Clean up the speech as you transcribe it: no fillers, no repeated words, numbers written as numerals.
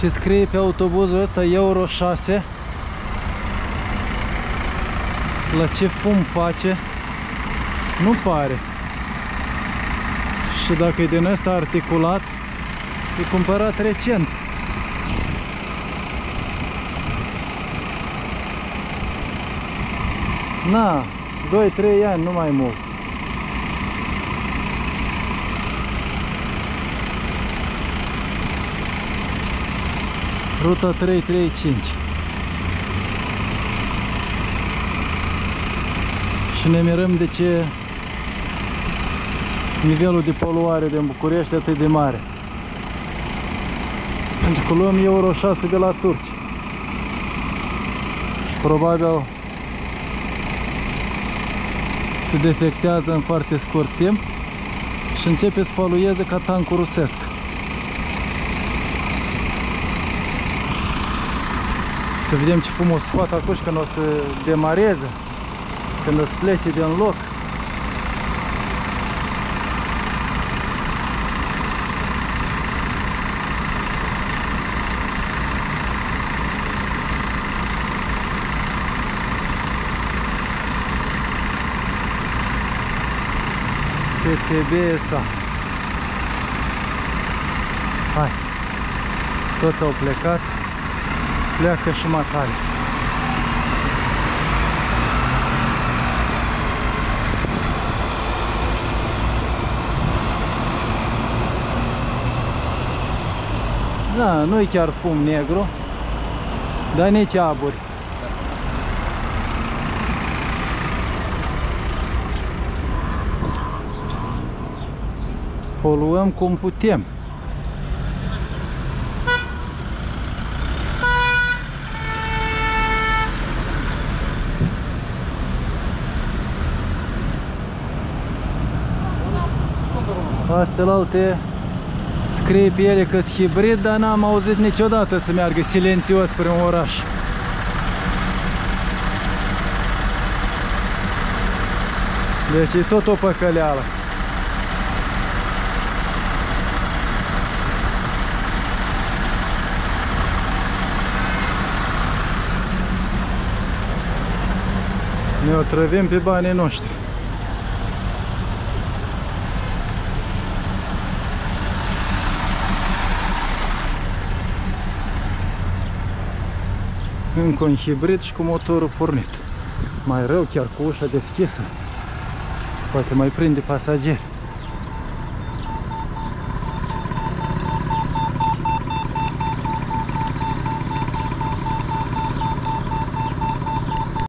Și scrie pe autobuzul ăsta Euro 6. La ce fum face? Nu pare. Și dacă e din ăsta articulat, e cumpărat recent. Na, 2-3 ani, nu mai mult. Ruta 335. Și ne mirăm de ce nivelul de poluare din București e atât de mare. Pentru că luăm Euro 6 de la turci. Și probabil se defectează în foarte scurt timp și începe să polueze ca tancul rusesc. Să vedem ce fum o să scoată acum și când o să demareze, când o să plece din loc. STB-SA. Hai, toți au plecat, pleacă și matale. Da, nu-i chiar fum negru, dar nici aburi. Poluăm cum putem. Astelalte scrie pe ele că sunt hibrid, dar n-am auzit niciodată să meargă silențios spre un oraș. Deci e tot o păcăleală. Ne otrăvim pe banii noștri. Încă un hibrid și cu motorul pornit. Mai rău chiar cu ușa deschisă. Poate mai prinde pasageri.